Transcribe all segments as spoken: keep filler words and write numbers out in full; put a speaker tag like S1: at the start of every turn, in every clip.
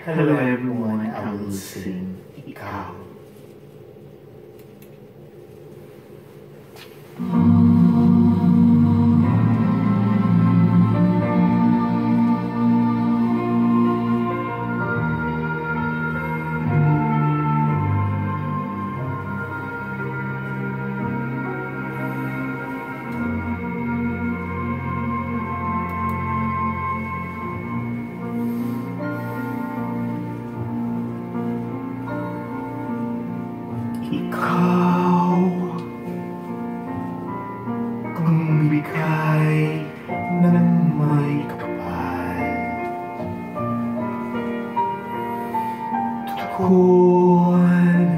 S1: Hello everyone, I will sing Ikaw. Ikaw ang bigay ng may kapal, tugon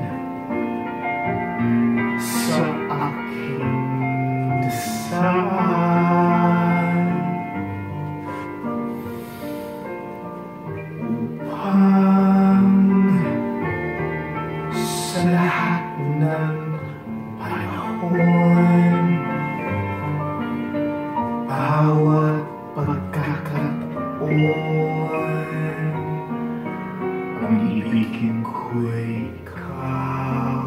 S1: sa aking dasal upang sa lahat ng panahon, bawat pagkakataon, ang ibigin ko'y ikaw.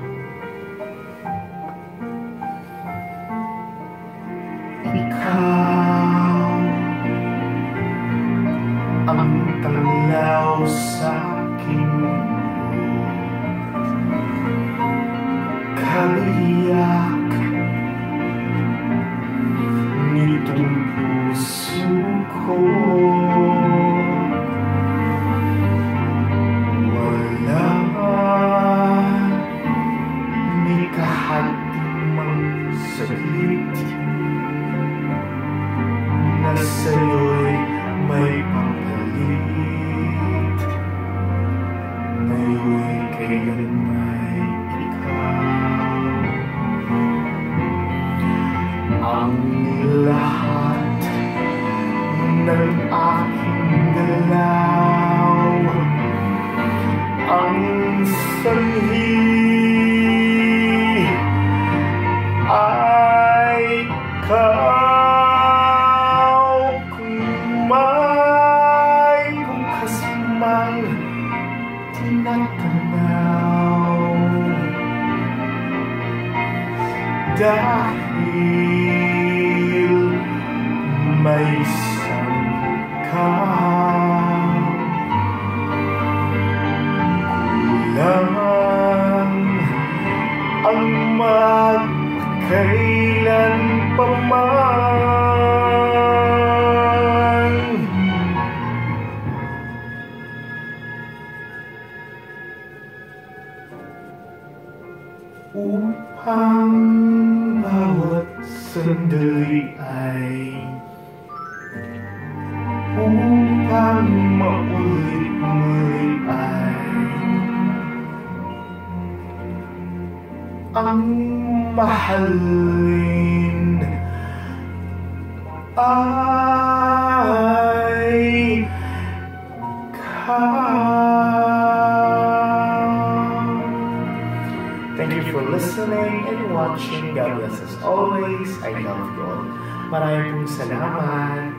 S1: Ikaw ang tanglaw sa aking kaliyak nitong puso ko. Wala ni kahatimang saglit na sa'yo'y may pampalit. Ngayon'y kailan'y ang lahat ng aking galaw, ang sanhi ay ikaw. Kung may bukas mang tinatanaw, dahil may sangkap, kulang ang magkailan pa man. Upang bawat sandali ay upang maulit-ulit ay ang mahalin ay ikaw. Thank you for listening and watching. God bless us always. I love you all. Maraming salamat.